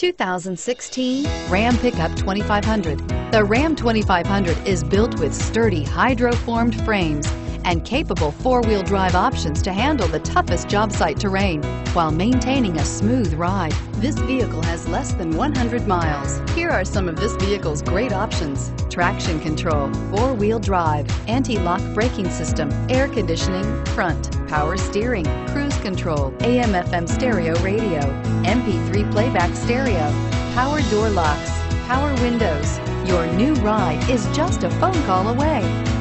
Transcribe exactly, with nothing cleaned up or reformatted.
two thousand sixteen Ram Pickup twenty-five hundred. The Ram twenty-five hundred is built with sturdy hydro-formed frames and capable four-wheel drive options to handle the toughest job site terrain while maintaining a smooth ride. This vehicle has less than one hundred miles. Here are some of this vehicle's great options: traction control, four-wheel drive, anti-lock braking system, air conditioning, front, power steering, cruise control, A M F M stereo radio, M P three playback stereo, power door locks, power windows. Your new ride is just a phone call away.